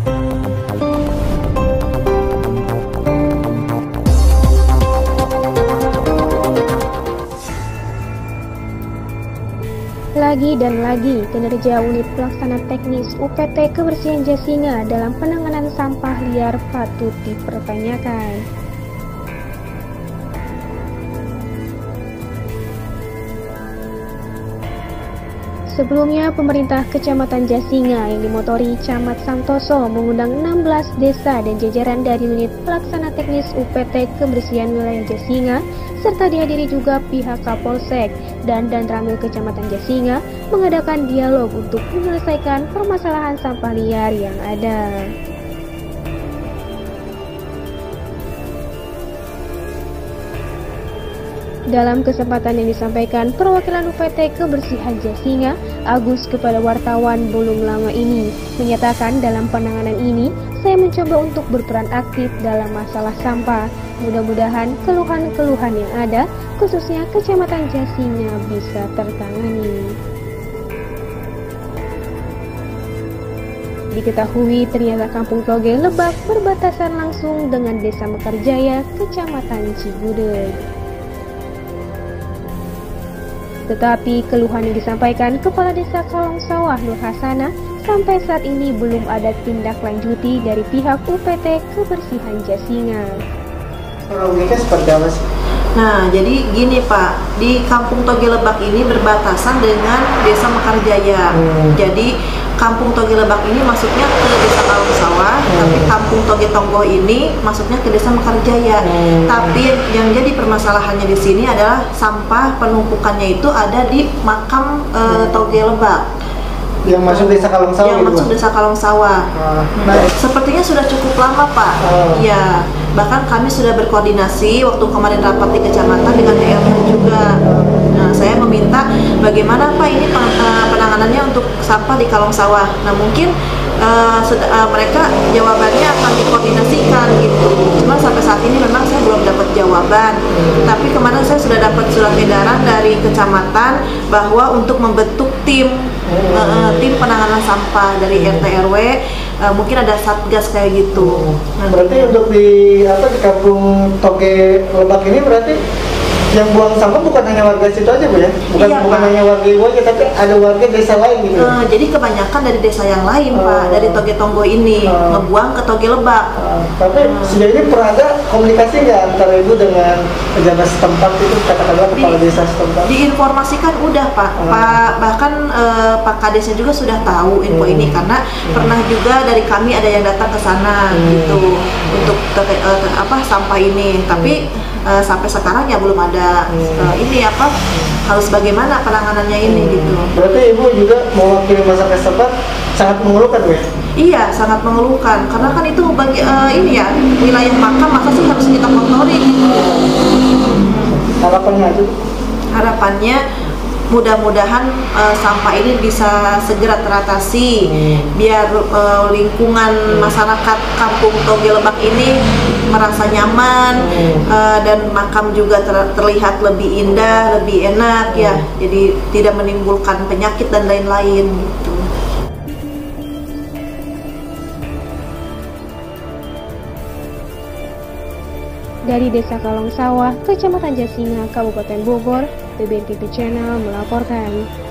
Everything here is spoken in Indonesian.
Lagi dan lagi, kinerja unit pelaksana teknis UPT Kebersihan Jasinga dalam penanganan sampah liar patut dipertanyakan. Sebelumnya, pemerintah Kecamatan Jasinga yang dimotori Camat Santoso mengundang 16 desa dan jajaran dari unit pelaksana teknis UPT Kebersihan Wilayah Jasinga, serta dihadiri juga pihak Kapolsek dan Danramil Kecamatan Jasinga mengadakan dialog untuk menyelesaikan permasalahan sampah liar yang ada. Dalam kesempatan yang disampaikan perwakilan UPT Kebersihan Jasinga, Agus kepada wartawan belum lama ini menyatakan dalam penanganan ini, saya mencoba untuk berperan aktif dalam masalah sampah. Mudah-mudahan keluhan-keluhan yang ada, khususnya Kecamatan Jasinga, bisa tertangani. Diketahui ternyata Kampung Toge Lebak berbatasan langsung dengan Desa Mekarjaya, Kecamatan Cigudeg. Tetapi keluhan yang disampaikan Kepala Desa Kalong Sawah Nur Hasana sampai saat ini belum ada tindak lanjuti dari pihak UPT Kebersihan Jasinga. Kronologisnya seperti apa sih? Nah, jadi gini Pak, di Kampung Toge Lebak ini berbatasan dengan Desa Mekarjaya. Jadi Kampung Toge Lebak ini masuknya ke Desa Kalong Sawah, tapi Kampung Toge Tonggo ini masuknya ke Desa Mekarjaya. Tapi yang jadi permasalahannya di sini adalah sampah penumpukannya itu ada di makam Toge Lebak. Yang masuk Desa Kalong Sawah? Yang masuk Desa Kalong Sawah. Sepertinya sudah cukup lama Pak. Iya, bahkan kami sudah berkoordinasi waktu kemarin rapat di kecamatan dengan DRT juga. Nah, saya meminta bagaimana Pak ini penanganannya untuk sampah di Kalong Sawah. Nah, mungkin mereka jawabannya akan dikoordinasikan gitu. Cuma sampai saat ini memang saya belum dapat jawaban. Tapi kemarin saya sudah dapat surat edaran dari kecamatan bahwa untuk membentuk tim penanganan sampah dari RT RW, mungkin ada satgas kayak gitu. Berarti untuk di Kampung Toge Lebak ini berarti yang buang sampah bukan hanya warga situ aja Bu ya? Bukan hanya warga ibu aja, tapi ada warga desa lain gitu. Jadi kebanyakan dari desa yang lain Pak, dari Toge Tonggo ini ngebuang ke Toge Lebak. Tapi sejauh ini pernah ada komunikasi nggak antara ibu dengan pejabat setempat itu, katakanlah kepala desa setempat? Diinformasikan udah Pak, bahkan Pak Kadesnya juga sudah tahu info ini karena pernah juga dari kami ada yang datang ke sana gitu untuk sampah ini. Tapi sampai sekarang ya belum ada harus bagaimana penanganannya ini gitu. Berarti ibu juga mewakili masyarakat setempat sangat mengeluhkan Bu ya? Iya, sangat mengeluhkan karena kan itu wilayah makam, masa sih harus kita kotori gitu. Harapannya itu? Harapannya mudah-mudahan sampah ini bisa segera teratasi biar lingkungan masyarakat Kampung Toge Lebak ini merasa nyaman dan makam juga terlihat lebih indah, lebih enak ya. Jadi tidak menimbulkan penyakit dan lain-lain gitu. Dari Desa Kalong Sawah, Kecamatan Jasinga, Kabupaten Bogor, BBN TV Channel melaporkan.